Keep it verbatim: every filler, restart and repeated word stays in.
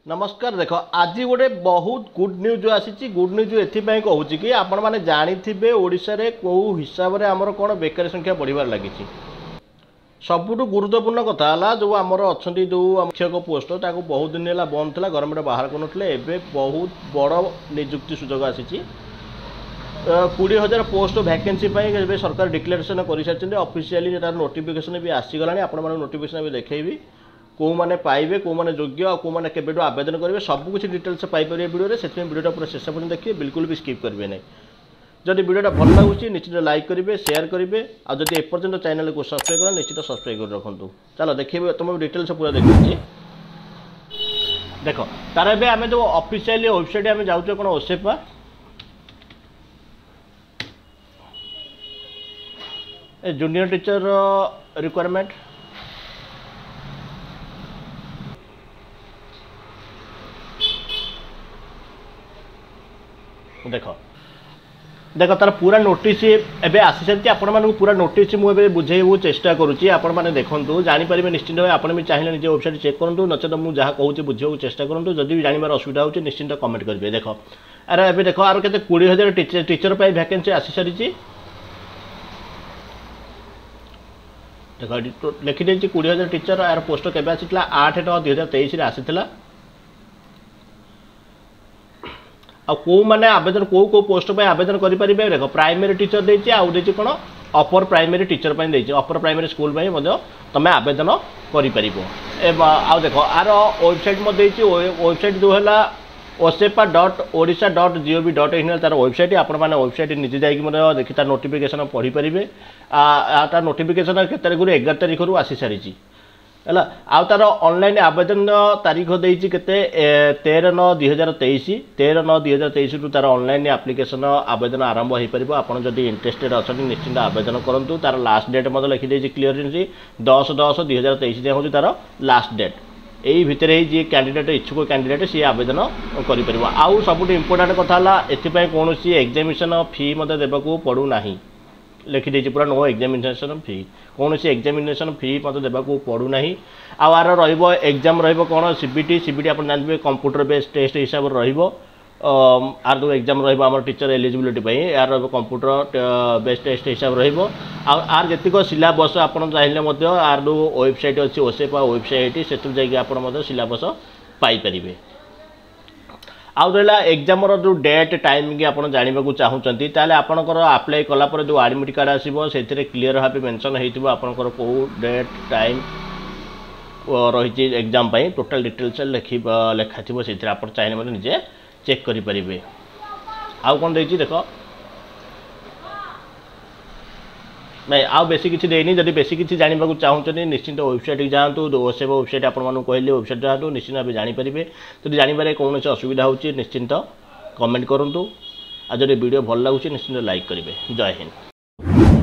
नमस्कार। देख आज गोटे बहुत गुड न्यूज आसी। गुड न्यूज एपाई कहूँ कि आपण मैंने जाथे ओडिशा रे कौ हिसाब से आमर कौन बेकारी संख्या बढ़िबार लगी। सबुठ गुरुत्वपूर्ण कथा है जो आमर अच्छा जो शिक्षक पोस्ट ताको बहुत दिन है बंद था, गवर्नमेंट बाहर करुले। एवं बहुत बड़ निजुक्ति सुजोग आसी कोड़े हजार पोस्ट वैकेंसी सरकार डिक्लेरेशन कर सारी। ऑफिशियली नोटिफिकेशन भी आसीगला। आपण मैंने नोटिफिकेशन भी देखी कौ मैंने पाइबे कौ मैंने योग्य और कौ मैंने केबेठु आवेदन करेंगे सबकिछ डिटेल्स पाइपर वीडियो से वीडियो पूरा शेष पर्यटन देखिए, बिल्कुल भी स्किप करेंगे नहीं। जदि वीडियो भल लगुच निश्चित लाइक करेंगे, शेयर करेंगे और जब एपर्यंत चैनल को सब्सक्राइब कर निश्चित सब्सक्राइब कर रखु। चलो देखिए तुम डिटेल्स पूरा देखिए। देख तार ए आम जो ऑफिशियल वेबसाइट आम जाऊँ कौन ओसेपा जूनियर टीचर रिक्वायरमेंट देख देख तार पूरा नोटिस एवं आसी सारी। आपण मानक पूरा नोटिस मुझे बुझे चेष्टा करुँची। आपण मैंने देखो जानीपर निश्चिंत भाव आप चाहिए निजे वेबसाइट चेक करूँ, नचेत मुझे जहाँ कहूँ बुझे चेष्टा करूँ। जदि भी जानवर असुविधा हो निश्चिंत कमेंट करेंगे। देख अरे ए देख आर के कोड़े हजार टीचर टीचर पर वैकेंसी आसी सारी। देख लिखिदे कोड़े हजार टीचर यार पोस्ट के आसी आठ नौ दुई हजार तेईस आसीला। आ कौ मैंने आवेदन कौ कौ पोस्ट पर आवेदन करेंगे। देख प्राइमरी टीचर देती आउ देती कौन अपर प्राइमरी टीचर पर देती अपर प्राइमरी स्कूल तुम आवेदन कर। आउ देख आर वेबसाइट वेबसाइट जो है OSEPA dot Odisha dot G O V dot website. आपण मैंने वेबसाइट निजे जाइए देखी तार नोटिफिकेशन पढ़ी पारे। तार नोटिफिकेशन केत तारीख एगार तारीख रू आसी सारी है। आउ तार ऑनलाइन आवेदन तारीख देती के तेरह नौ दुई हजार तेईस तेरह नौ दुई हजार तेईस रु तार ऑनलाइन एप्लिकेशन आवेदन आरंभ हो पार। आपड़ जदि इंटरेस्टेड अच्छा निश्चिंत आवेदन करूँ। तार लास्ट डेट मतलब लिखिदे क्लीयरली दस दस दुई हजार तेईस जाए हूँ तार लास्ट डेट। यही भितर जी कैंडिडेट इच्छुक कैंडिडेट सी आवेदन कर। आउ सब इम्पोर्टाट कथा एपाई कौन एग्जामिनेशन फी मत देवाक पड़ूना। लिखिदे पूरा नो एग्जामिनेशन फी कौन सी एग्जामिनेशन फी मत देवाक पड़ूना। आर रग्जाम रौन सीबीटी सीबीटी आप जानते कंप्यूटर बेस्ड टेस्ट हिसाब से आर जो एग्जाम रम टीचर एलिजिबिलिटी यार कंप्यूटर बेस्ड टेस्ट हिसाब से आर जीक सिलेबस आप चाहिए आर जो वेबसाइट अच्छी ओसेपा वेबसाइट से जाइए सिलेबस पाइपर। आउ रहा एग्जाम जो डेट टाइम की आप जानवा चाहूँगी ताले आपणकर आप्लाय कलापर जो एडमिट कार्ड आसो से क्लीयर भाव मेंशन हो आपणकर कौ डेट टाइम रही एग्जाम टोटाल डिटेल्स लिखी लिखा थी से आप चाहिए निजे चेक करें। आउ कौन देखिए देख नहीं आउ बेसी किसी देनी। जब बेसी किसी जानवा चाहूँगी निश्चिंत वेबसाइट जातु ओसेपा वेबसाइट आपको कहली वेबसाइट जातु निश्चिंत भाव जानीपर। जब जानवर कौन असुविधा हो निश्चिंत कमेंट करूँ। आज वीडियो भल लगुच निश्चिंत लाइक करेंगे। जय हिंद।